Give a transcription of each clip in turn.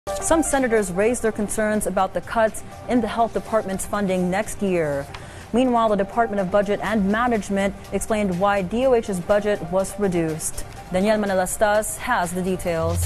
Some senators raised their concerns about the cuts in the health department's funding next year. Meanwhile, the Department of Budget and Management explained why DOH's budget was reduced. Daniel Manalastas has the details.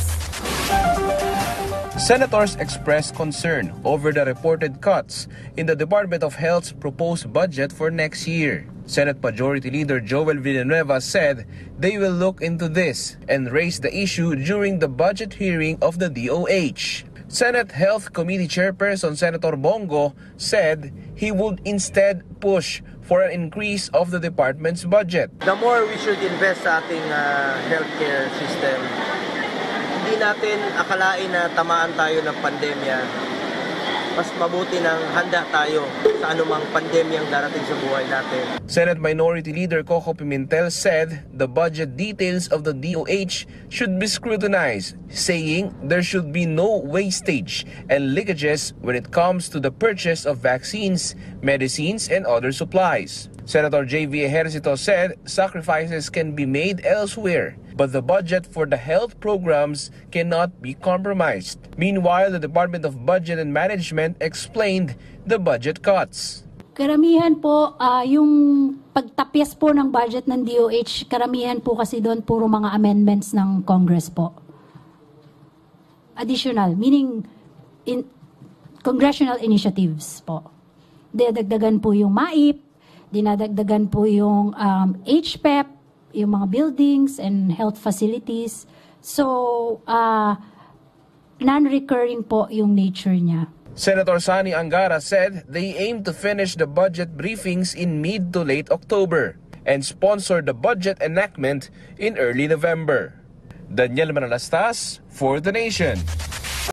Senators expressed concern over the reported cuts in the Department of Health's proposed budget for next year. Senate Majority Leader Joel Villanueva said they will look into this and raise the issue during the budget hearing of the DOH. Senate Health Committee Chairperson Senator Bongo said he would instead push for an increase of the department's budget. The more we should invest sa ating healthcare system, hindi natin akalain na tamaan tayo ng pandemya. Mas mabuti nang handa tayo sa anumang pandemyang darating sa buhay natin. Senate Minority Leader Coco Pimentel said the budget details of the DOH should be scrutinized, saying there should be no wastage and leakages when it comes to the purchase of vaccines, medicines, and other supplies. Senator J.V. Ejercito said sacrifices can be made elsewhere, but the budget for the health programs cannot be compromised. Meanwhile, the Department of Budget and Management explained the budget cuts. Karamihan po, yung pagtapyas po ng budget ng DOH, karamihan po kasi doon puro mga amendments ng Congress po. Additional, meaning congressional initiatives po. Dinadagdagan po yung MAIP, dinadagdagan po yung HPEP, yung mga buildings and health facilities. So, non-recurring po yung nature niya. Senator Sani Angara said they aim to finish the budget briefings in mid to late October and sponsor the budget enactment in early November. Daniel Manalastas for The Nation.